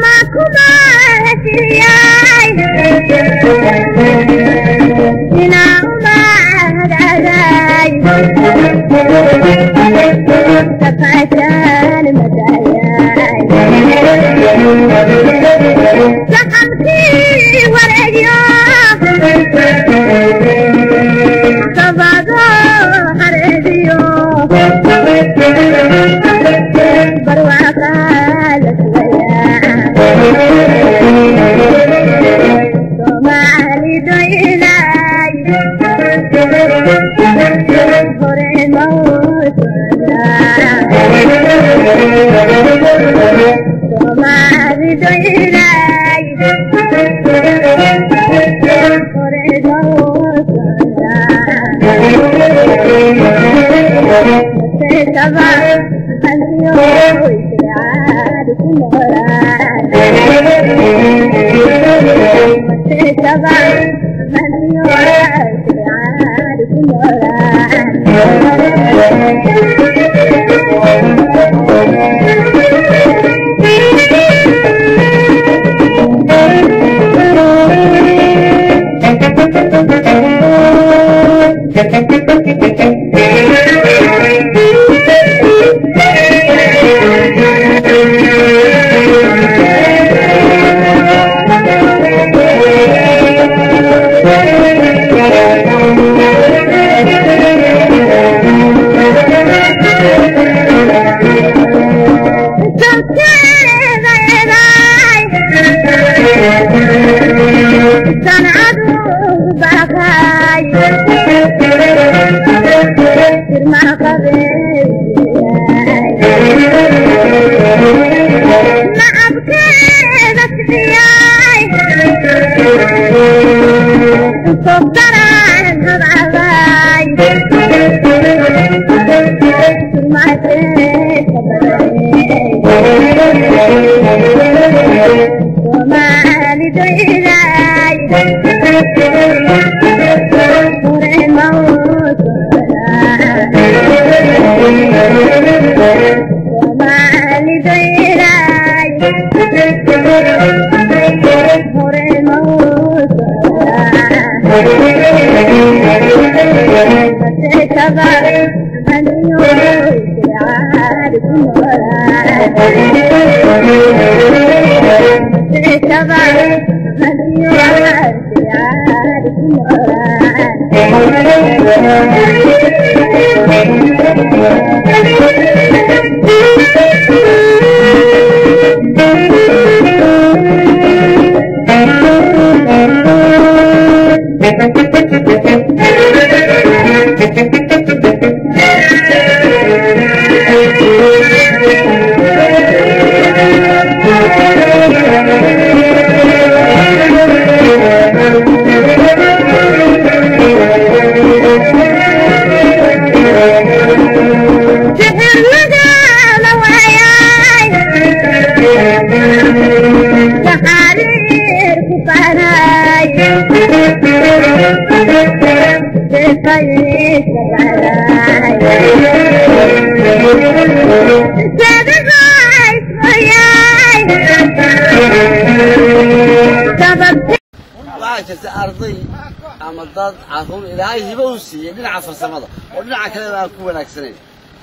أرضي أما ضد عثور إلهي يبوسي لنع فرسمضة ولنع كلام كون أكسرين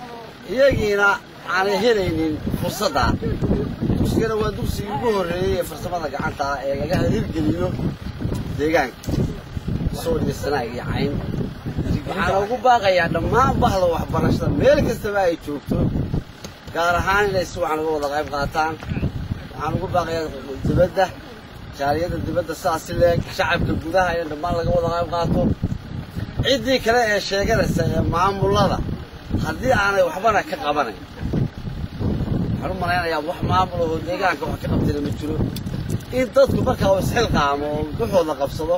يجينا على هيرين فرصة تشكيله ودوسي يقول هي فرسمضة عنتها جاه يبجلينه ديجان صور السنة عين أنا أقول باقي يعني ما بحضر وحبرشنا ملك السماء يشوفه كارهان ليسوا عن وضع غيب غاتان أنا أقول باقي زبدة جاريد الدبادة الساسلة شعب الجودها يعني ما لقوا وضع غيب غاتو عدي كلا شيء كذا معامل الله هذي أنا وحبنا كقبنا حرام مرينا يا أبو معامل وديجان كوحكي قبتنا متشلو إنت تذكر وسحل قام وكحول قبصله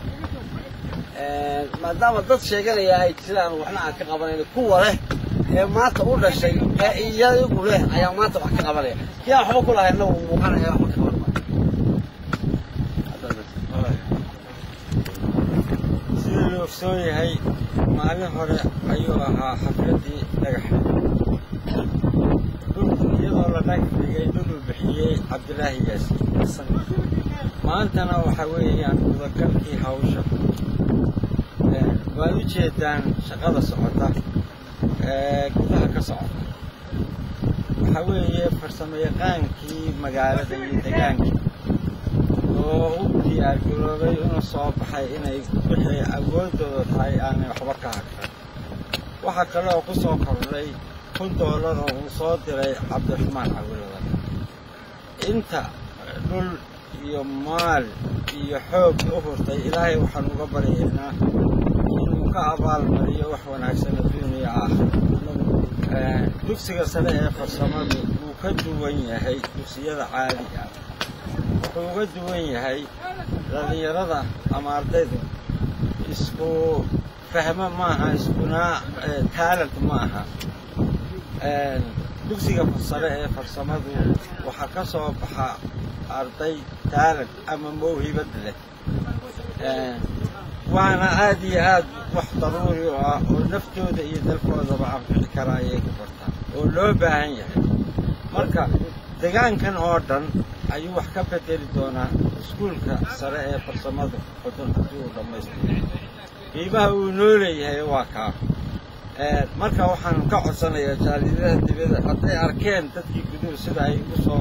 ما دام ضد شيء قال يا إتلان وإحنا كقبنا القوة له ما تقول الشيء يا يقول له يا ما تبغى قبنا يا حب كلها إنه مقارنة يا حب كبر سير الفسوني هاي معنا هراء أيها حفلتي نجح. دول يلا نجح في دول bixiyey cabdilaahi yaasiin maantana waxa weeyaan mudakarkii hawsha waad u jeedaan shaqada socota gudaha ka socota waxa weeye farsamo yaqaankii magaalada iyo degaankii oo u diyaargaroobay inuu soo baxay inay wixii awooddooda tahay aanay waxba ka hagran waxaa kale oo ku soo kordhay $1 oo uu soo diray cabdiraxmaan cawilada inta dhul iyo maal iyo xoog u hurtay ilaahay waxaan uga baryaynaa inuu ka abaalmariyo wax wanaagsan adduuniya aakhira dugsiga sare ee farsamadu wuu ka duwan yahay dugsiyada caadiga ah wuxuu uga duwan yahay dhalinyarada ama ardaydu isku fahmo maaha iskuna talent maaha dugsiga sare ee farsamadu waxaa ka soo baxa arday talent ama mawhibad leh waana aad iyo aad wax daruuri u ah oo naftooda iyo dalkoodaba anfici kara ayay ku bartaan oo loo baahan yahay marka deegaankan oo dhan ayuu wax ka bedeli doonaa iskuulka sare ee farsamadu xudun haddii uu dhammaystiro qiimaha uu noo leeyahay waa kaa marka waxaan ka codsanayaa jaaliyadaha dibadda hadday arkeen dadkii guduhu sida ay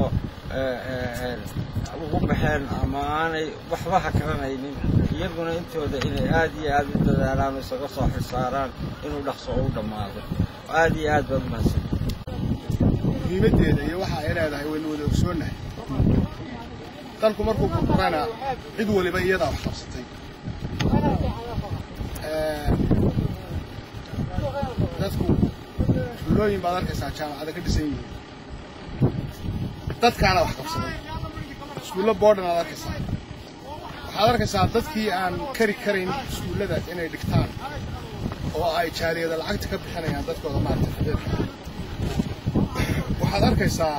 ugu baxeen ama aanay waxba hakaranaynin iyaguna intooda inay aad iyo aad u dadaalaan isaga soo xisaaraan inuu dhaqso u dhammaado aad iyo aad baad mahadsan muhiimaddeeda iyo waxa ay leedahay waynu wada ogsoonnahay dalku markuu burburana cid waliba iyadaa wax qabsatay dadku tuulooyin baad arkaysaa jaamacada ka dhisan yihiin dadkaana wax qabsaday iskuullo boodhan aad arkaysaa waxaad arkaysaa dadkii aan kari karayn iskuullada inay dhigtaan oo ay jaaliyada lacagta ka bixinayaan dadkooda maaragtay xadeedka waxaad arkaysaa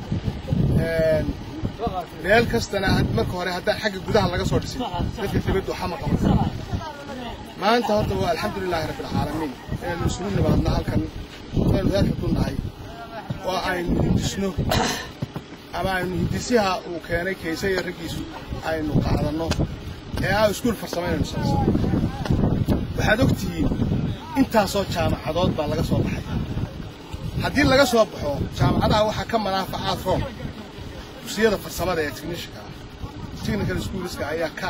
meel kastana marka hore haddaan xagga gudaha laga soo dhisin dadka dibaddu waxa ma qaban maanta horta waa alxamdulilaahi rabbil caalamiin inaynu isugu nimaadno halkan aynu reerka ku nahay oo aynu hindisno ama aynu hindisiha uu keenay Kaysa iyo raggiisu aynu qaadanno ee aan iskuul farsameynayno sababta waxaad ogtihiin intaasoo jaamacadood baa laga soo baxay haddii laga soo baxo jaamacadaha waxaa ka manaafacaad roon dugsiyada farsamada ee technical schoolska ayaa ka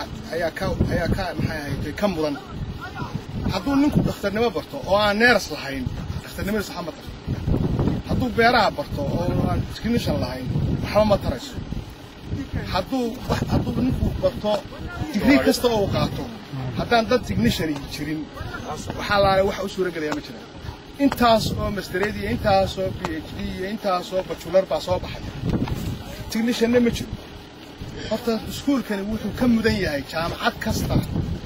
maxay ahayd ka mudan hadduu ninku dhakhtarnimo barto oo aan neeras lahayn dhakhtarnimada sax ma tarto hadduu beeraha barto oo aan technician lahayn waxba ma tarayso hadduu ninku barto degree kasta oo qaato haddaan dad technician jirin waxaa la wax u suura galaya ma jiraan intaas oo masterad iyo intaas oo PhD iyo intaas oo bachelor baa soo baxay technician ma jiro horta iskuulkani wuxuu ka mudan yahay jaamacad kasta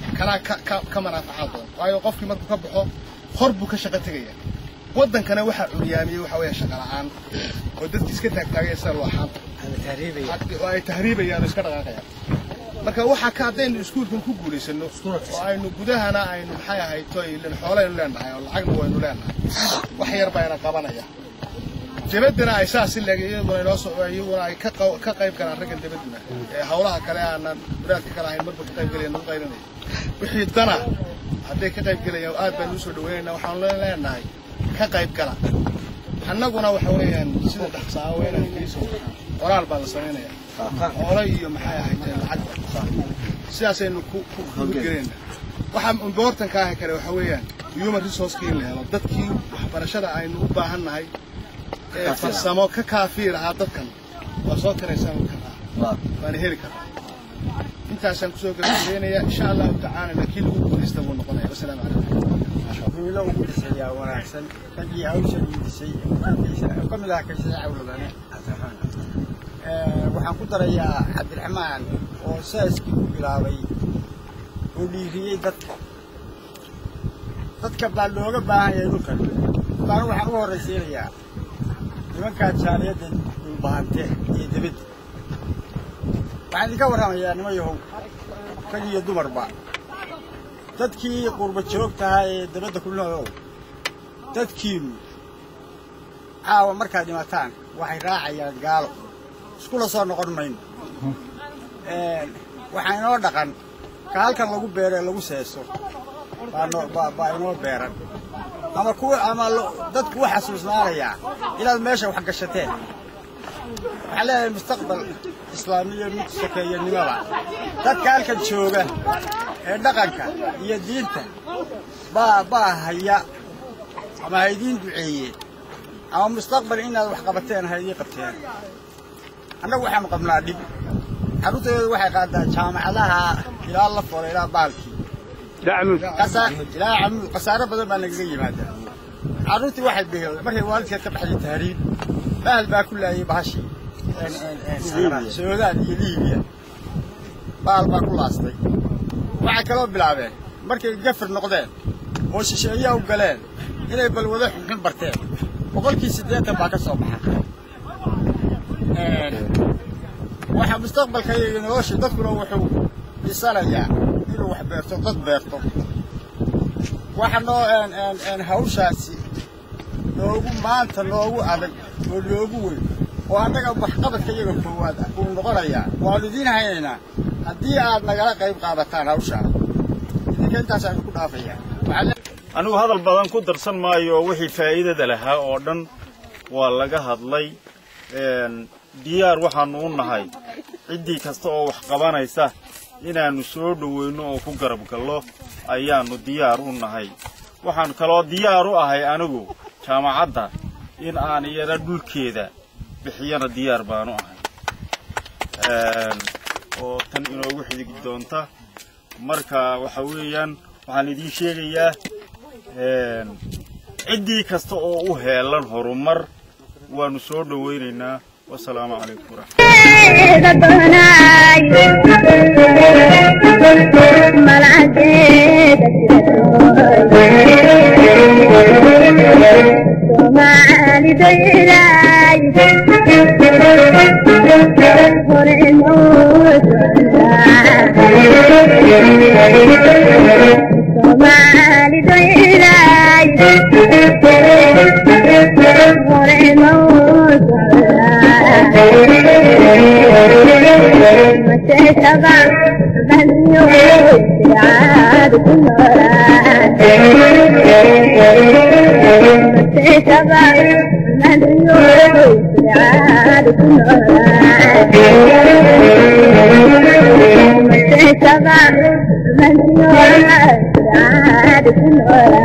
ka manaafacaad badan waayo qofkii markuu ka baxo hor buu ka shaqo tagayaa waddankana waxaa curyaamiyey waxa weeye shaqo la'aan oo dadkii iska taagtaagaya sida looxaanta oo ay tahriibayaan oo iska dhaqaaqayaan marka waxaa ka haddaynu iskuulkan ku guulaysano oo aynu gudahana aynu maxay ahayd toylan xoolaynu leenahay oo lacagna waynu leenahay wax yar bayna qabanaya jabaddana ay saas iyaguna inoo iyaguna ay ka qayb galaan raggan dabadduna ee hawlaha kale aanan wadaadka kale ahayn marba ka qayb galayaan nagu qaylinaya wixii dana hadday ka qayb galayaan aad baan u soo dhaweynaynaa waxaan leenahay ka qayb gala annaguna waxa weeyaan sida dhaqsaa weynaa fiiso qoraal baa la samaynayaa xoolo iyo maxay ahayd lacag sidaasaynu ku gelina waxa importantka ah kale waxa weeyaan human resource in la helo dadkii waxbarashada aynu u baahannahay farsamo ka kaafiir ah dadkan waa soo tiraysan karaa waan heli karaa intaasaan kusoo gabagabeynaya insha Allah ta'ala laakiin ugu guuleysta buu noqonaya wassalaamu calaykum ilo ugu dhisaya wanaagsan kadii hawsha disay kamid ah ka shaqada awladana waxaan ku darayaa Cabdiraxmaan oo saaskii ku bilaabay oo dhiiriyay dadka baa looga baahan yahay dhulkan baan waxaan u horeysiinayaa nimanka jaaliyada u baahantay iyo dibadda waxaan ka warramayaa nimayahow rag iyo dumarba dadkii qurba joogtaha ee dibadda ku nool dadkiinu caawa markaad dhimataan waxay raacayaan gaalo iskula soo noqon mayno waxaa inoo dhaqan ka halkan lagu beeree lagu seeso baa inoo beeran ama dadku u xasuusnaanayaa inaad meesha wax gashateen waxaa leeyahay mustaqbal islaamiya mid sokeeyanimada dadka halkan jooga ee dhaqanka iyo diinta baa haya ama ha idiin duceeyeen ama mustaqbal inaad wax qabateen ha idiin qabteen annagu waxaanu qabnaa dhib carruurtaydu waxay qaadaa jaamacadaha ilaa la folo ilaa baalkii ilaa camuud khasaaro badan baa nagaga yimaada carruurtii waxay biheen markay waalidkeed ka baxday tahriib bahal baa ku laayay bahashii suudaan iyo liibiya bahal baa ku laastay waxay kaloo bilaabeen markay gafir noqdeen oo shisheeyaa u galeen inay balwado xunxun barteen 80% baa ka soo baxay waxa mustaqbalka iyo nolosha dadkuna wuxuu dhisanayaa inuu wax beerto dad beerto waxa noo hawshaasi noogu maanta noogu adag oo noogu weyn oo annaga wax qabadka iyaga koowaad uu noqonayaa waanu idiin haynaynaa haddii aad nagala qayb qaadataan hawshaa idinka intaasaan ku dhaafayaa anigu hadal badan ku darsan maayo wixii faa'iidada lahaa oo dhan waa laga hadlay diyaar waxaanu u nahay ciddii kasta oo wax qabanaysa inaannu soo dhoweyno oo ku garab gallo ayaannu diyaar u nahay waxaan kaloo diyaar u ahay anigu jaamacadda in aan iyada dhulkeeda bixiyana diyaar baanu ahay oo tan inoogu xidigi doonta marka waxa weeyaan waxaan idiin sheegayaa ciddii kasta oo u heelan horumar waanu soo dhoweynaynaa والسلام عليكم ورحمة الله